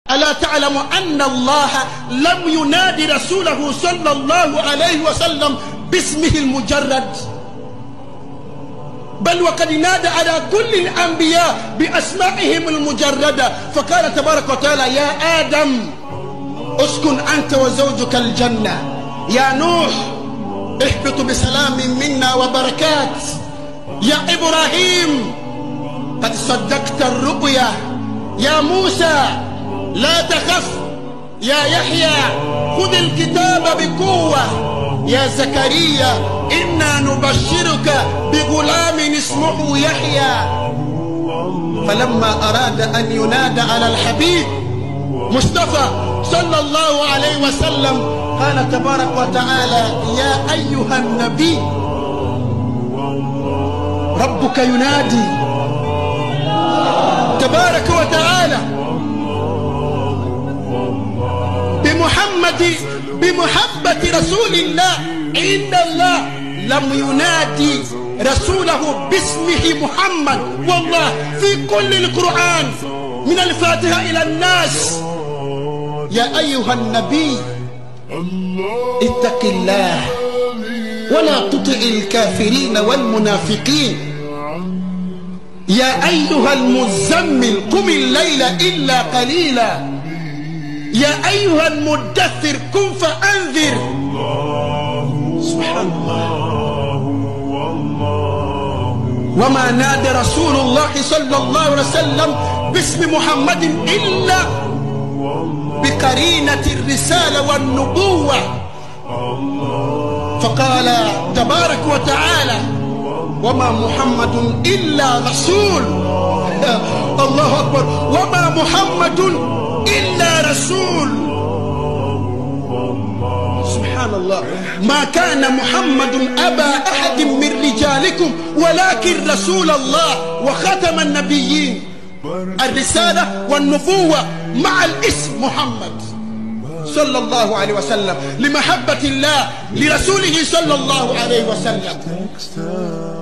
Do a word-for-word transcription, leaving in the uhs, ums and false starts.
ألا تعلم أن الله لم ينادي رسوله صلى الله عليه وسلم باسمه المجرد، بل وقد نادى على كل الأنبياء بأسمائهم المجردة، فقال تبارك وتعالى: يا آدم اسكن أنت وزوجك الجنة، يا نوح اهبط بسلام منا وبركات، يا إبراهيم قد صدقت الرؤيا، يا موسى لا تخف، يا يحيى خذ الكتاب بقوة، يا زكريا إنا نبشرك بغلام اسمه يحيى. فلما أراد أن ينادى على الحبيب مصطفى صلى الله عليه وسلم قال تبارك وتعالى: يا أيها النبي ربك ينادي تبارك وتعالى بمحمد بمحبة رسول الله، إن الله لم ينادي رسوله باسمه محمد والله في كل القرآن من الفاتحة إلى الناس. يا أيها النبي اتق الله ولا تطع الكافرين والمنافقين، يا أيها المزمل قم الليل إلا قليلا، يا أيها المدثر قم فأنذر. سبحان الله. وما نادى رسول الله صلى الله عليه وسلم باسم محمد إلا بقرينة الرسالة والنبوة، فقال تبارك وتعالى: وما محمد إلا رسول. الله أكبر. وما محمد إلا رسول. سبحان الله. ما كان محمد أبا أحد من رجالكم ولكن رسول الله وختم النبيين. الرسالة والنبوة مع الاسم محمد صلى الله عليه وسلم، لمحبة الله لرسوله صلى الله عليه وسلم.